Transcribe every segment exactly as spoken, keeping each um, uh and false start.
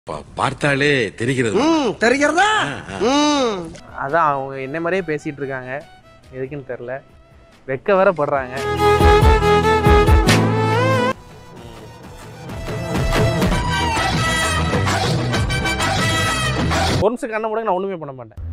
பார்த்தாலே தெரிகிறது. தெரிகிறதா? அதான் அவங்க என்ன மாதிரியே பேசிட்டு இருக்காங்க. எதுக்குன்னு தெரியல. வெக்க வேற படுறாங்க. ஒரு நிமிஷம் கண்ண முடங்க நான் ஒண்ணுமே பண்ண மாட்டேன்.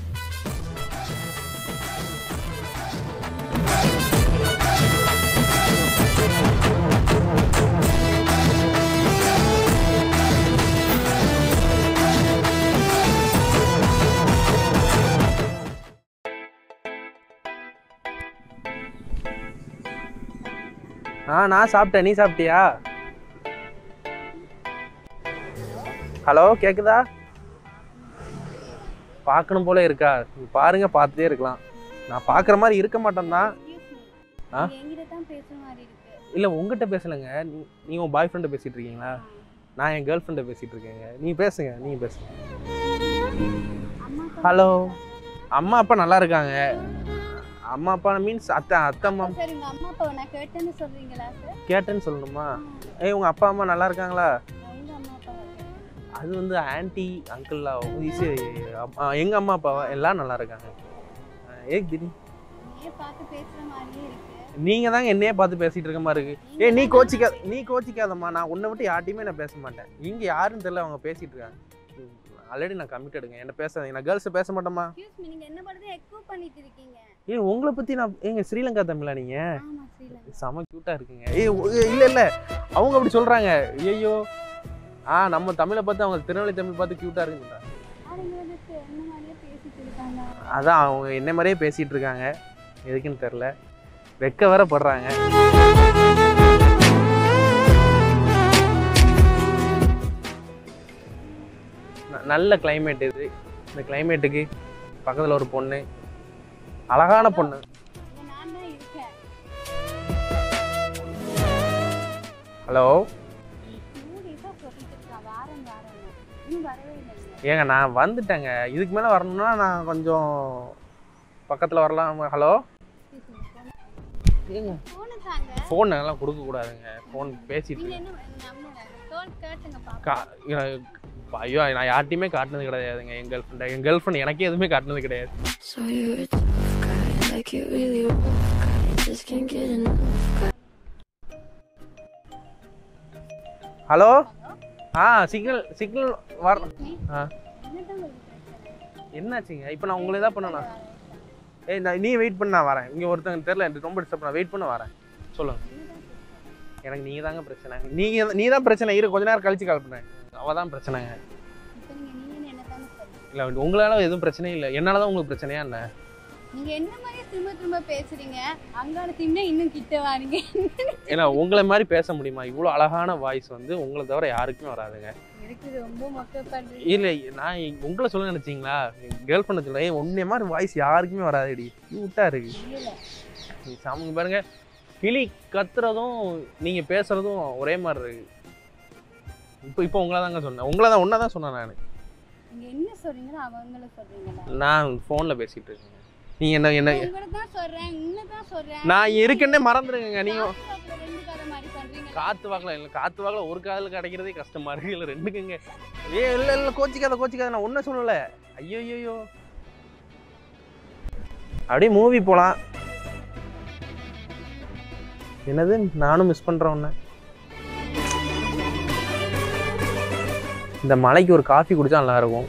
ஆ நான் சாப்பிட்டேன். நீ சாப்பிட்டியா? ஹலோ கேக்குதா? பார்க்கணும் போல இருக்கா? பாருங்க, பார்த்துட்டே இருக்கலாம். நான் பார்க்குற மாதிரி இருக்க மாட்டேன் தான். ஆ இல்லை உங்ககிட்ட பேசலைங்க. நீ நீ உன் பாய் ஃப்ரெண்டை பேசிகிட்டு இருக்கீங்களா? நான் என் கேர்ள் ஃப்ரெண்டை பேசிகிட்டு இருக்கேங்க. நீ பேசுங்க, நீ பேசுங்க. ஹலோ, அம்மா அப்பா நல்லா இருக்காங்க. அம்மா அப்பா மீன்ஸ் அத்தை அத்தை அம்மா. கேட்டேன்னு சொல்லணுமா? ஏய் உங்கள் அப்பா அம்மா நல்லா இருக்காங்களா? அது வந்து ஆன்டி அங்கிள்லாம் ஈஸி. எங்கள் அம்மா அப்பாவா எல்லாம் நல்லா இருக்காங்க. ஏக் திடீர் நீங்கள் தாங்க என்னையே பார்த்து பேசிகிட்டு இருக்க மாதிரி இருக்கு. ஏ நீ கோச்சிக்கா நீ கோச்சிக்காதம்மா. நான் உன்னை விட்டு யார்ட்டையுமே நான் பேச மாட்டேன். இங்கே யாருன்னு தெரியல, அவங்க பேசிகிட்டு இருக்காங்க. ஆல்ரெடி நான் கமிட்டடுங்க. என்ன பேசாதீங்க. நான் கேர்ள்ஸை பேச மாட்டேம்மா. ஏ உங்களை பற்றி நான் எங்க ஸ்ரீலங்கா தமிழா நீங்கள்? செம க்யூட்டாக இருக்குங்க. ஏ இல்லை இல்லை அவங்க அப்படி சொல்கிறாங்க. ஐயோ ஆ நம்ம தமிழை பார்த்து அவங்க திருநெல்வேலி தமிழ் பார்த்து க்யூட்டாக இருக்குன்னு. அதான் அவங்க என்ன மாதிரியே பேசிகிட்டு இருக்காங்க. எதுக்குன்னு தெரில. வெக்க வேற படுறாங்க. நல்ல கிளைமேட் இது. இந்த கிளைமேட்டுக்கு பக்கத்தில் ஒரு பொண்ணு, அழகான பொண்ணு. ஹலோ ஏங்க நான் வந்துட்டேங்க. இதுக்கு மேலே வரணும்னா நான் கொஞ்சம் பக்கத்தில் வரலாம். ஹலோ ஏங்க ஃபோன் எல்லாம் கொடுக்கக்கூடாதுங்க. ஃபோன் பேசிட்டு ஐயோ நான் யார்ட்டையுமே காட்டினது கிடையாதுங்க. என் கேர்ள் ஃப்ரெண்ட் என் கேர்ள் ஃப்ரெண்ட் எனக்கே எதுவுமே காட்டினது கிடையாது. ஹலோ ஆ சிக்னல் சிக்னல் வர. ஆ என்னாச்சுங்க? இப்போ நான் உங்களை தான் பண்ணணும். ஏய் நான் நீ வெயிட் பண்ண நான் வரேன். இங்கே ஒருத்தங்க தெரியல, எனக்கு ரொம்ப டிஸ்டர்ப் பண்ண. வெயிட் பண்ண வரேன். சொல்லுங்கள். எனக்கு நீங்கள் தாங்க பிரச்சனை. நீங்கள் நீ தான் பிரச்சனை. இரு கொஞ்ச நேரம் கழிச்சு கால் பண்ணேன். அவள் தான் பிரச்சனைங்க. இல்லை உங்களால எதுவும் பிரச்சனையும் இல்லை. என்னால் தான் உங்களுக்கு பிரச்சனையா என்ன? நீங்க என்ன மாதிரி திரும்ப திரும்ப பேசுறீங்க? அங்கால திம்னா இன்னும் கிட்ட வாரீங்க. ஏன்னா உங்களை மாதிரி பேச முடியுமா? இவ்வளோ அழகான வாய்ஸ் வந்து உங்களை தவிர யாருக்குமே வராதுங்க. எனக்கு ரொம்ப மொக்க பண்றீங்க. இல்லை நான் உங்களை சொல்ல நினைச்சிங்களா? கேர்ள் ஃப்ரெண்ட் சொல்ல ஏன் ஒன்னே மாதிரி வாய்ஸ் யாருக்குமே வராதுடி. க்யூட்டாக இருக்கு. சாமுங்க பாருங்க, கிளி கத்துறதும் நீங்கள் பேசுறதும் ஒரே மாதிரி இருக்கு. இப்போ இப்போ உங்களை தாங்க சொன்னேன். உங்களை தான் ஒன்றா தான் சொன்னேன் நான். நீங்க என்ன சொல்றீங்களோ அவங்கள சொல்றீங்களா? நான் ஃபோனில் பேசிகிட்டு இருக்கேன். நீ என்ன என்ன சொல்றேன் நான் இருக்கேன்னே மறந்துடுங்க. நீங்க காத்து வாக்கல இல்லை காத்து வாக்கல ஒரு காதில் கிடைக்கிறதே கஷ்டமா இருக்கு. இல்லை ரெண்டுக்குங்க. ஏ இல்லை இல்லை கோச்சிக்காத கோச்சிக்காத. நான் ஒன்றும் சொல்லலை. ஐயோ ஐயோ அப்படியே மூவி போகலாம். என்னது நானும் மிஸ் பண்ணுறேன் ஒன்று. இந்த மலைக்கு ஒரு காஃபி குடிச்சா நல்லா இருக்கும்.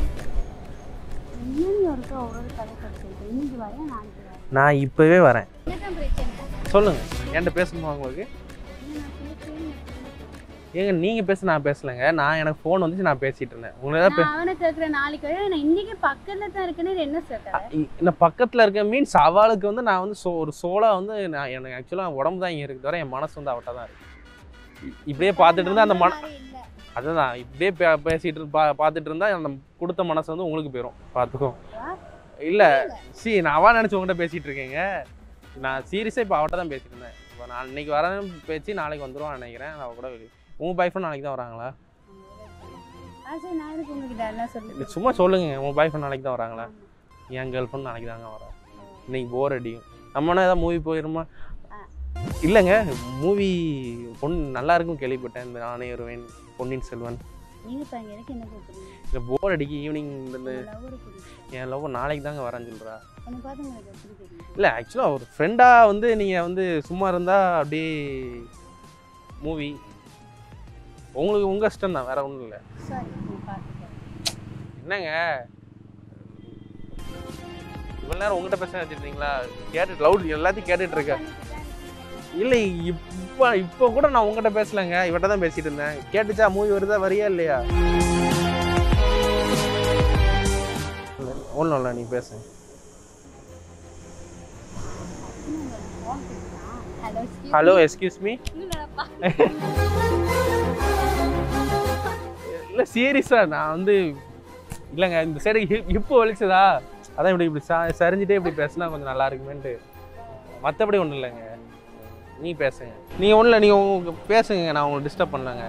நான் இப்பவே வரேன். சொல்லுங்க. என்கிட்ட பேசணுமா உங்களுக்கு? ஏங்க நீங்க பேச நான் பேசலைங்க. நான் எனக்கு ஃபோன் வந்துச்சு, நான் பேசிட்டு இருந்தேன். உங்களுக்கு அவனை கேக்குற நாளைக்கு நான் இன்னைக்கு பக்கத்துல தான் இருக்கேன்னு என்ன சொல்றேன்? நான் பக்கத்துல இருக்க மீன்ஸ் அவளுக்கு வந்து நான் வந்து ஒரு சோலா வந்து நான் எனக்கு ஆக்சுவலாக உடம்பு தான் இங்கே இருக்கு தவிர என் மனசு வந்து அவட்ட தான் இருக்கு. இப்படியே பார்த்துட்டு இருந்தா அந்த மன அதுதான் இப்படியே பே பேசிட்டு பா பார்த்துட்டு இருந்தா அந்த கொடுத்த மனசு வந்து உங்களுக்கு போயிடும். பார்த்துக்கோ. இல்லை சி நான் அவா நினச்சி உங்கள்கிட்ட பேசிகிட்டு இருக்கேங்க. நான் சீரியஸாக இப்போ அவட்ட தான் பேசிட்டு இருந்தேன். இப்போ நான் இன்னைக்கு வரேன் பேச்சு நாளைக்கு வந்துடுவான்னு நினைக்கிறேன். நான் கூட வெளியே. உங்கள் பாய் ஃப்ரெண்ட் நாளைக்கு தான் வராங்களா? சும்மா சொல்லுங்க. உங்கள் பாய் ஃப்ரெண்ட் நாளைக்கு தான் வராங்களா? என் கேர்ள் ஃப்ரெண்ட் நாளைக்கு தாங்க வரேன். இன்னைக்கு போர் அடியும். நம்மனா ஏதாவது மூவி போயிருமா? இல்லைங்க மூவி பொண்ணு நல்லா இருக்குன்னு கேள்விப்பட்டேன். இந்த நானே வருவேன், பொன்னியின் செல்வன் நீங்க பாருங்க எனக்கு என்ன கூப்பிடுறீங்க இந்த போர் அடிக்கி ஈவினிங் இந்த லவ்வர் கூப்பிடுறீங்க என் லவ் நாளைக்கு தாங்க வரேன்னு சொல்கிறா. என்ன பார்த்து எனக்கு எப்படி தெரியும் இல்லை ஆக்சுவலாக ஒரு ஃப்ரெண்டாக வந்து நீங்கள் வந்து சும்மா இருந்தால் அப்படியே மூவி உங்களுக்கு உங்கள் இஷ்டம் தான், வேறு ஒன்றும் இல்லை. சாரி நீ பார்த்துக்கோ. என்னங்க இவ்வளோ நேரம் உங்கள்கிட்ட பேச வச்சுருந்தீங்களா? கேட்டு லவுட் எல்லாத்தையும் கேட்டுட்டு இருக்கேன். இல்லை இப்போ இப்போ கூட நான் உங்கள்கிட்ட பேசலைங்க, இவட்ட தான் பேசிகிட்டு இருந்தேன். கேட்டுச்சா மூவி வருதா வரியா இல்லையா? ஒன்றும் இல்லை, நீ பேசு. Hello excuse me. இல்லை சீரியஸாக நான் வந்து இல்லைங்க இந்த சைடு இப்போ வலிச்சதா, அதான் இப்படி இப்படி ச சரிஞ்சிட்டே இப்படி பேசினா கொஞ்சம் நல்லா இருக்குமேன்ட்டு. மற்றபடி ஒன்றும் இல்லைங்க, நீ பேசுங்க. நீங்கள் ஒன்றும் இல்லை, நீங்கள் உங்க பேசுங்க, நான் உங்களுக்கு டிஸ்டர்ப் பண்ணலங்க.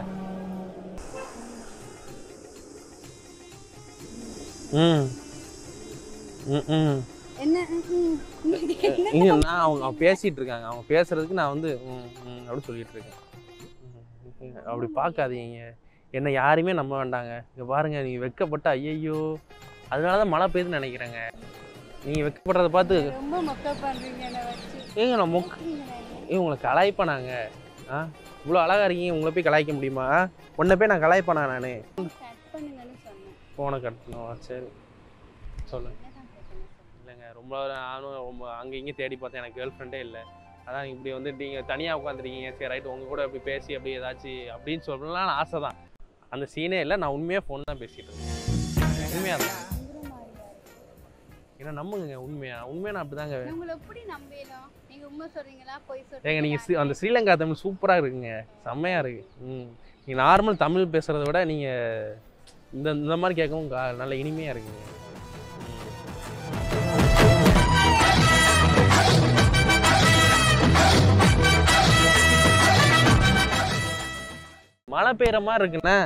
ம் ம் ம் என்ன இங்கே நான் அவங்க அவங்க பேசிகிட்டு இருக்காங்க, அவங்க பேசுகிறதுக்கு நான் வந்து ம் ம் அப்படின்னு சொல்லிகிட்டு இருக்கேன். அப்படி பார்க்காதீங்க, என்னை யாருமே நம்ப வேண்டாங்க. இங்கே பாருங்கள், நீங்கள் வெட்கப்பட்ட ஐயையோ அதனால தான் மழை பெய்யுதுன்னு நினைக்கிறேங்க. நீங்கள் வெட்கப்படுறத பார்த்து ரொம்ப மொக்க பண்றீங்க என்ன வச்சு. ஏங்க நான் மொக்க ஏ உங்களை கலாய்ப்பானாங்க? ஆ இவ்வளோ அழகாக இருக்கீங்க, உங்களை போய் கலாய்க்க முடியுமா? உன்னை போய் நான் கலாய்ப்பானா? நான் கட் பண்ணுங்கன்னு சொன்னேன். ஃபோனை கட் பண்ணுவா? சரி சொல்லுங்கள். இல்லைங்க ரொம்ப நானும் ரொம்ப அங்கே இங்கே தேடி பார்த்தேன், எனக்கு கேர்ள் ஃப்ரெண்டே இல்லை. அதான் இப்படி வந்து நீங்கள் தனியாக உட்காந்துருக்கீங்க, சரி ரைட்டு உங்கள் கூட இப்படி பேசி அப்படி ஏதாச்சும் அப்படின்னு சொல்லலாம் ஆசை தான். அந்த சீனே இல்லை, நான் உண்மையாக ஃபோன் தான் பேசிகிட்டு இருக்கேன். உண்மையாக தான் ஏன்னா நம்புங்க, உண்மையா உண்மையாக நான் அப்படி தாங்க. உங்களை எப்படி நம்பலாம்? நீங்க உண்மை சொல்றீங்களா போய் சொல்றீங்களா? ஏங்க நீங்கள் அந்த ஸ்ரீலங்கா தமிழ் சூப்பராக இருக்குங்க, செம்மையாக இருக்குது. ம் நீங்கள் நார்மல் தமிழ் பேசுகிறத விட நீங்கள் இந்த இந்த மாதிரி கேட்கவும் நல்ல இனிமையாக இருக்குங்க. மழை பெய்கிற மாதிரி இருக்குண்ணே.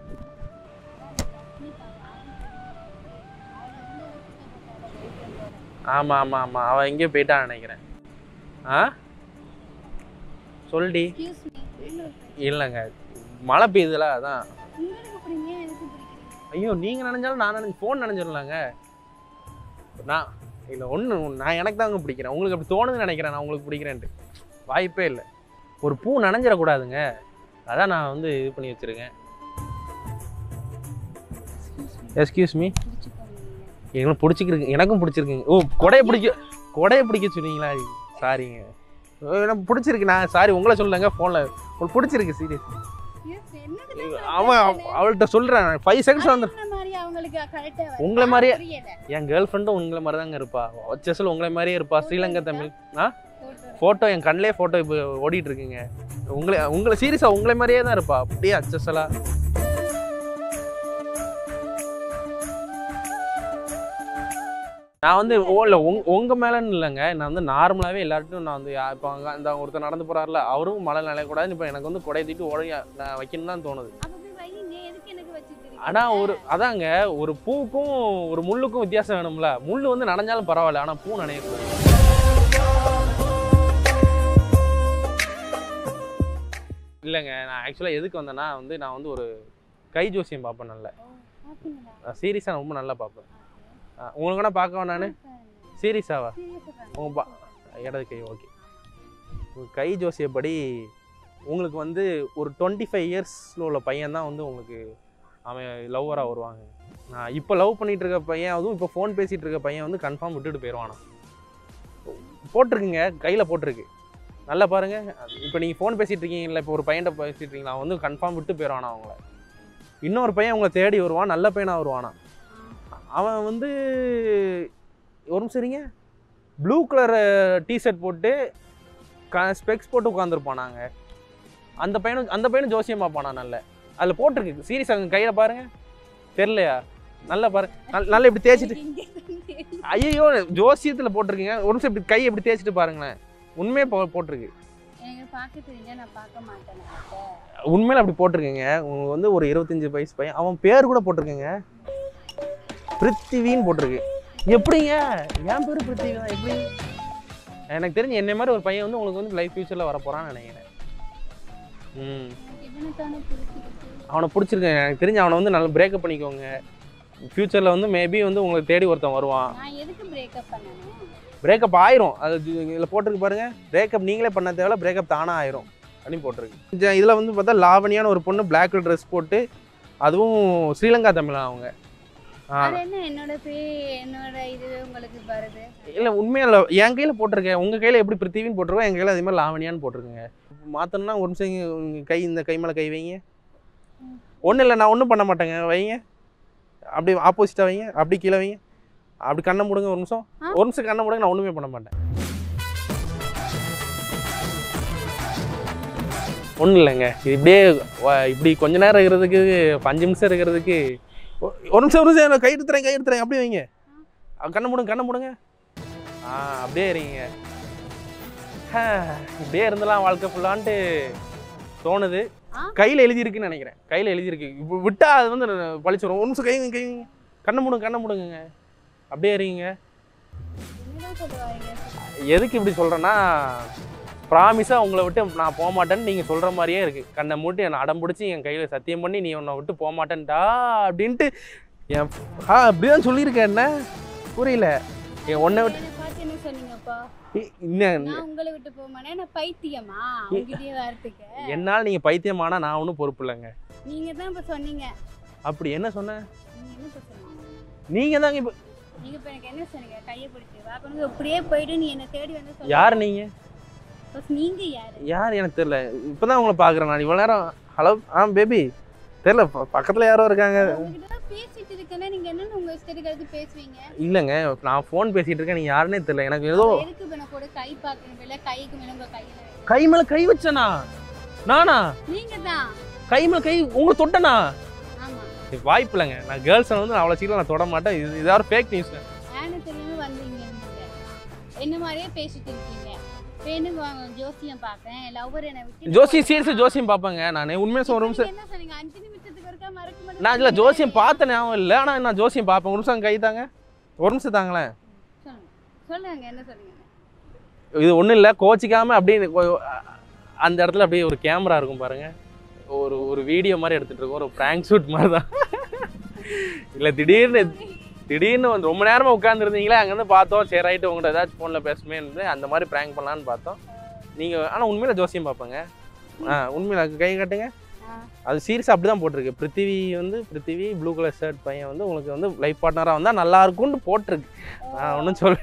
ஆமாம் ஆமாம் ஆமாம் அவள் எங்கேயோ போயிட்டான்னு நினைக்கிறேன். ஆ சொல்டி. இல்லைங்க மழை பெய்யுதுல அதான். ஐயோ நீங்கள் நினைஞ்சாலும் நான் நினைஞ்சு ஃபோன் நினைஞ்சிடலாங்க. நான் இல்லை ஒன்று நான் எனக்கு தாங்க பிடிக்கிறேன், உங்களுக்கு அப்படி தோணுதுன்னு நினைக்கிறேன் நான் உங்களுக்கு பிடிக்கிறேன்ட்டு. வாய்ப்பே இல்லை, ஒரு பூ நனைஞ்சிடக்கூடாதுங்க, அதான் நான் வந்து இது பண்ணி வச்சுருக்கேன். Excuse me. எங்களுக்கு பிடிச்சிருக்கு, எனக்கும் பிடிச்சிருக்குங்க. ஓ கொடையை பிடிக்க கொடையை பிடிக்க சொன்னீங்களா? சாரிங்க எனக்கு பிடிச்சிருக்கு. நான் சாரி உங்களை சொல்லலைங்க, ஃபோனில் உங்களுக்கு பிடிச்சிருக்கு சீரியஸ். அவன் அவள்கிட்ட சொல்கிறேன் ஃபைவ் செகண்ட்ஸ் வந்து உங்களை மாதிரியே என் கேர்ள் ஃப்ரெண்டும் உங்களை மாதிரி தாங்க இருப்பா. செஸ்ஸில் உங்களை மாதிரியே இருப்பா, ஸ்ரீலங்கா தமிழ். ஆ ஃபோட்டோ என் கண்ணிலே ஃபோட்டோ இப்போ ஓடிட்டு இருக்குங்க. உங்களை உங்களை சீரியஸாக உங்களை மாதிரியே தான் இருப்பா, அப்படியே அச்சஸலாக. நான் வந்து ஓ இல்லை உங் உங்கள் மேலேன்னு இல்லைங்க, நான் வந்து நார்மலாகவே எல்லார்ட்டும் நான் வந்து இப்போ அங்கே அந்த ஒருத்தர் நடந்து போகிறார்ல அவரும் மழை நிலையக்கூடாதுன்னு இப்போ எனக்கு வந்து கொடை தூக்கிட்டு உடனே நான் வைக்கணும்னு தான் தோணுது. ஆனால் ஒரு அதாங்க ஒரு பூக்கும் ஒரு முள்ளுக்கும் வித்தியாசம் வேணும்ல. முள் வந்து நனைஞ்சாலும் பரவாயில்ல, ஆனால் பூ நனையக்கூடாது. இல்லைங்க நான் ஆக்சுவலாக எதுக்கு வந்தேன்னா வந்து நான் வந்து ஒரு கை ஜோசியம் பார்ப்பேன், நல்ல சீரியஸாக ரொம்ப நல்லா பார்ப்பேன். உங்களுக்கு வேணா பார்க்க வேணான்னு சீரியஸாவா? உங்கள் பா இடது கை ஓகே. கை ஜோசியப்படி உங்களுக்கு வந்து ஒரு டுவெண்ட்டி ஃபைவ் இயர்ஸில் உள்ள பையன் தான் வந்து உங்களுக்கு அவன் லவ்வராக வருவாங்க. நான் இப்போ லவ் பண்ணிகிட்டு இருக்க பையன், அதுவும் இப்போ ஃபோன் பேசிகிட்டு இருக்க பையன் வந்து கன்ஃபார்ம் விட்டுட்டு போயிடுவானா. போட்டிருக்குங்க கையில் போட்டிருக்கு, நல்லா பாருங்கள். இப்போ நீங்கள் ஃபோன் பேசிகிட்டு இருக்கீங்களா, இப்போ ஒரு பையன்கிட்ட பேசிகிட்டு இருக்கீங்களா, அவன் வந்து கன்ஃபார்ம் விட்டு போயிடுவானா அவங்கள. இன்னொரு பையன் அவங்கள தேடி வருவான், நல்ல பையனாக வருவானா. அவன் வந்து ஒரு நிமிஷம் சரிங்க ப்ளூ கலர் டிஷர்ட் போட்டு க ஸ்பெக்ஸ் போட்டு உட்காந்துருப்பானாங்க. அந்த பையனும் அந்த பையனும் ஜோசியம் பார்ப்பானா நல்ல. அதில் போட்டிருக்கு சீரியஸாக கையில் பாருங்கள், தெரிலையா? நல்லா பாருங்க, நல் நல்லா இப்படி தேய்ச்சிட்டு. ஐயோ ஜோசியத்தில் போட்டிருக்குங்க, ஒரு நிமிஷம் இப்படி கை எப்படி தேய்ச்சிட்டு பாருங்களேன், உண்மையே போ போட்டிருக்கு. உண்மையில அப்படி போட்டிருக்கேங்க. உங்களுக்கு வந்து ஒரு இருபத்தஞ்சி வயசு பையன், அவன் பேர் கூட போட்டிருக்கேங்க, பிரித்திவின்னு போட்டிருக்கு. எப்படிங்க என் பேர் பிரித்திவி தான்? எப்படி? எனக்கு தெரிஞ்சு என்னை மாதிரி ஒரு பையன் வந்து உங்களுக்கு வந்து லைஃப் ஃபியூச்சரில் வர போகிறான்னு நினைக்கிறேன். ம் அவனை பிடிச்சிருக்கேன், எனக்கு தெரிஞ்சு அவனை வந்து நல்லா பிரேக்கப் பண்ணிக்கோங்க. ஃப்யூச்சரில் வந்து மேபி வந்து உங்களுக்கு தேடி ஒருத்தன் வருவான். நான் எதுக்கு பிரேக்கப் பண்ணணும்? பிரேக்கப் ஆயிரும். அது இதில் போட்டிருக்கு பாருங்கள், பிரேக்கப் நீங்களே பண்ண தேவையில்ல, பிரேக்கப் தானாக ஆயிரும் அப்படின்னு போட்டிருக்கு. இதில் வந்து பார்த்தா லாவணியான ஒரு பொண்ணு பிளாக் கலர் ட்ரெஸ் போட்டு, அதுவும் ஸ்ரீலங்கா தமிழா அவங்க. அது என்ன என்னோட பே என்னோட இது உங்களுக்கு வருது? இல்லை உண்மையாக இல்லை, என் கையில் போட்டிருக்கேன். உங்கள் கையில் எப்படி பிருத்திவின்னு போட்டிருக்கோம், என் கையில் அதே மாதிரி லாவணியான்னு போட்டிருக்கேங்க. மாற்றணும்னா ஒரு நிமிஷம் உங்கள் கை இந்த கை மேலே கை வைங்க. ஒன்றும் இல்லை, நான் ஒன்றும் பண்ண மாட்டேங்க, வைங்க. அப்படி ஆப்போசிட்டாக வைங்க, அப்படி கீழே வைங்க. அப்படி கண்ணை மூடுங்க ஒரு நிமிஷம், ஒரு நிமிஷம் கண்ணை மூடுங்க. நான் ஒன்றுமே பண்ண மாட்டேன். ஒன்றும் இல்லைங்க, இது இப்படியே இப்படி கொஞ்ச நேரம் இருக்கிறதுக்கு, அஞ்சு நிமிஷம் இருக்கிறதுக்கு, ஒரு நிமிஷம் ஒரு நிமிஷம் கை எடுத்துறேன் கை எடுத்துறேன் அப்படியே வைங்க. கண்ணை மூடுங்க கண்ணை மூடுங்க. ஆ அப்படியே இருங்க. இப்படியே இருந்தலாம் வாழ்க்கை ஃபுல்லான்ட்டு தோணுது. கையில் எழுதியிருக்குன்னு நினைக்கிறேன், கையில் எழுதியிருக்கு. இப்போ விட்டா அது வந்து பழிச்சிடும். ஒரு நிமிஷம் கை கை கண்ணை மூடுங்க கண்ணை மூடுங்க. அப்படியே இருங்க. எதுக்கு இப்படி சொல்கிறேன்னா, ப்ராமிஸாக உங்களை விட்டு நான் போக மாட்டேன்னு நீங்கள் சொல்கிற மாதிரியே இருக்குது. கண்ணை மூட்டி என்னை அடம் பிடிச்சி என் கையில் சத்தியம் பண்ணி நீ உன்னை விட்டு போக மாட்டேன்டா அப்படின்ட்டு என் ஆ அப்படி தான் சொல்லியிருக்கேன். என்ன புரியல? என் ஒன்றை விட்டு உங்களை விட்டு போக மாட்டேன். நான் பைத்தியமா உங்ககிட்டயே வரதுக்கு? என்னால் நீங்கள் பைத்தியமானா நான் ஒன்றும் பொறுப்பு இல்லைங்க. நீங்கள் தான் இப்போ சொன்னீங்க. அப்படி என்ன சொன்னேன்? நீங்கள் என்ன சொன்னீங்க? நீங்கள் தாங்க இப்போ நீங்கள் இப்போ எனக்கு என்ன சொன்னீங்க? கையை பிடிச்சி வாக்கணும் அப்படியே போயிட்டு நீ என்னை தேடி வந்து யார் நீங்கள்? நீங்க யார்? யார் எனக்கு தெரியல, இப்போதான் உங்களை பார்க்குறேன் நான். இவ்வளோ நேரம் ஹலோ ஆ பேபி தெரியல, பக்கத்தில் யாரோ இருக்காங்க. பேசிட்டு இருக்கேன்னா நீங்கள் என்னன்னு உங்கள் இஷ்டத்துக்கு எடுத்து பேசுவீங்க? இல்லைங்க, நான் ஃபோன் பேசிகிட்டு இருக்கேன், நீங்கள் யாருன்னே தெரியல எனக்கு. ஏதோ எதுக்கு பண்ண கூட கை பார்க்கணும் இல்லை, கைக்கு மேலே உங்கள் கையில் கை மேலே கை வச்சனா? நானா? நீங்கள் தான் கை மேலே கை உங்களை தொட்டனா? ஆமாம். வாய்ப்பு இல்லைங்க, நான் கேர்ள்ஸை வந்து அவ்வளோ சீக்கிரம் நான் தொட மாட்டேன். இது இதாவது ஃபேக் நியூஸ். ஏன்னு தெரியாமல் வந்தீங்க, என்ன மாதிரியே பேசிட்டு இருக்கீங்க. ஜோசியம் பார்ப்பேன், லவ்வர் என்ன விட்டு ஜோசியம் சீரியஸா ஜோசியம் பார்ப்பேங்க நான். உண்மையாக ஒரு நிமிஷம் என்ன சொன்னீங்க? அஞ்சு நிமிஷத்துக்கு ஒருக்கா மறக்க மாட்டேன். நான் இல்லை ஜோசியம் பார்த்த ஞாபகம் இல்லை, ஆனால் நான் ஜோசியம் பார்ப்பேன். ஒரு நிமிஷம் கை தாங்க, ஒரு நிமிஷம் தாங்களேன். சொல்லுங்க என்ன சொன்னீங்க? இது ஒன்றும் இல்லை, கோச்சிக்காமல் அப்படியே அந்த இடத்துல அப்படியே ஒரு கேமரா இருக்கும் பாருங்க, ஒரு ஒரு வீடியோ மாதிரி எடுத்துகிட்டு இருக்கோம், ஒரு ப்ராங்க் ஷூட் மாதிரி தான். இல்லை திடீர்னு திடீர்னு வந்து ரொம்ப நேரமாக உட்காந்துருந்தீங்களே, அங்கேருந்து பார்த்தோம். சரி ரைட்டு உங்கள்கிட்ட ஏதாச்சும் ஃபோனில் பேசுமே இருந்து அந்த மாதிரி ப்ராங்க் பண்ணலான்னு பார்த்தோம். நீங்கள் ஆனால் உண்மையில் ஜோசியம் பார்ப்பேங்க. ஆ உண்மையில் கை கட்டுங்க. அது சீரியஸாக அப்படி தான் போட்டிருக்கு. பிருத்திவி வந்து பிருத்திவி ப்ளூ கலர் ஷர்ட் பையன் வந்து உங்களுக்கு வந்து லைஃப் பார்ட்னராக வந்தால் நல்லா இருக்கும்னு போட்டிருக்கு. நான் ஒன்றும் சொல்ல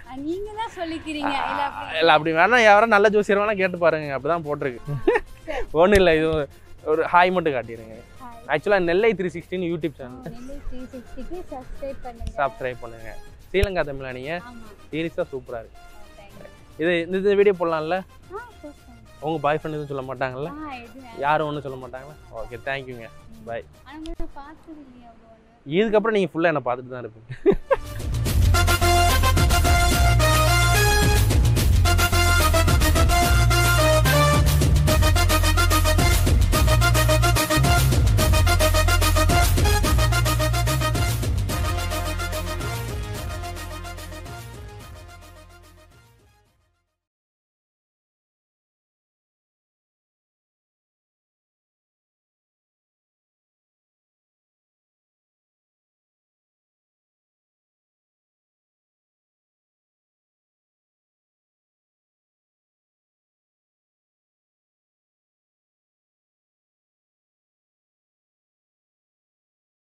இல்லை, அப்படி வேணா யாரும் நல்ல ஜோசியர் வேணா கேட்டு பாருங்க, அப்படி தான் போட்டிருக்கு. ஒன்றும் இல்லை, இது ஒரு ஹாய் மட்டும் காட்டிடுங்க. ஆக்சுவலாக நெல்லை த்ரீ சிக்ஸ்டின்னு யூடியூப் சேனல் சப்ஸ்கிரைப் பண்ணுங்க. ஸ்ரீலங்கா தமிழா நீங்கள் சீரியஸாக சூப்பராக இருக்கு. இது இந்த வீடியோ போடலாம்ல? உங்கள் பாய் ஃப்ரெண்ட் எதுவும் சொல்ல மாட்டாங்கல்ல? யாரும் ஒன்றும் சொல்ல மாட்டாங்களா? ஓகே தேங்க்யூங்க, பாய். இதுக்கப்புறம் நீங்கள் ஃபுல்லாக என்னை பார்த்துட்டு தான் இருப்பீங்க.